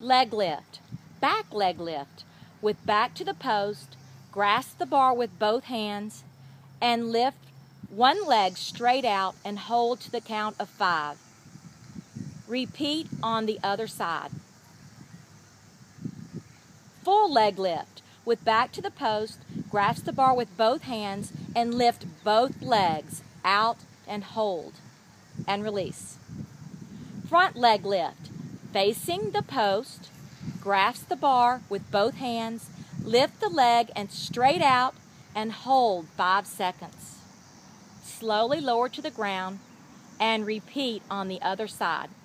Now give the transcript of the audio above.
Leg lift. Back leg lift. With back to the post, grasp the bar with both hands and lift one leg straight out and hold to the count of 5. Repeat on the other side. Full leg lift. With back to the post, grasp the bar with both hands and lift both legs out and hold and release. Front leg lift. Facing the post, grasp the bar with both hands, lift the leg and straight out and hold 5 seconds. Slowly lower to the ground and repeat on the other side.